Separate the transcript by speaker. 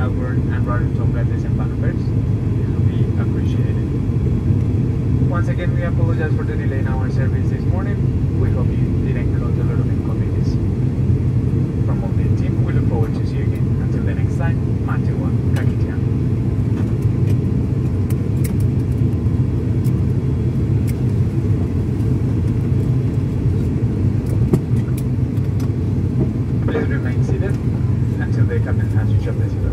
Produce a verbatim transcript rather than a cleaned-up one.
Speaker 1: Melbourne and brought it to Gladys and Banubers. This will be appreciated. Once again, we apologize for the delay in our service this morning. We hope you didn't cause a lot of inconvenience. From all the team, we look forward to see you again. Until the next time, Matewa Kakitian. Please remain seated until the captain has switched off the